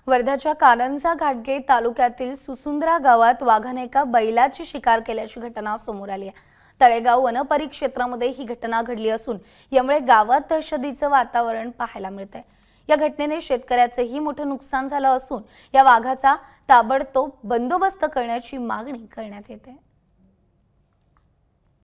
वर्ध्याच्या कारंजा घाटगे तालुक्यातील सुसुंद्रा गावात वाघाने एका बैलाची शिकार केल्याची घटना समोर आली आहे। तळेगाव वनपरिक्षेत्रामध्ये ही घटना घडली असून यामुळे गावात दहशतीचं वातावरण पाहायला मिळतंय। या घटनेने शेतकऱ्याचेही मोठे नुकसान झालं असून या वाघाचा ताबडतोब बंदोबस्त करण्याची मागणी करण्यात येते।